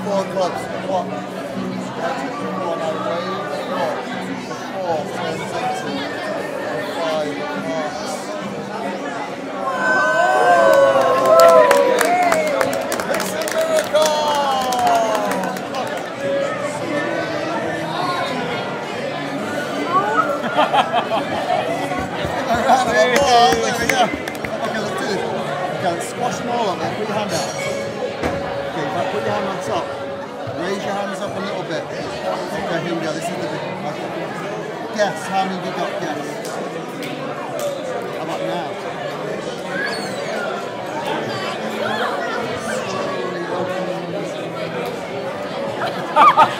4 clubs. What? 4 now wave. 4 turns into 5 hearts. It's a miracle! Alright, there we go. Okay, let's do this. Okay, squash them all up there. Put your hand out. Okay, now put your hand on top. Raise your hands up a little bit. Okay, here we go. This is the big one. Okay. Guess. How many have you got? Guess. How about now? Slowly open.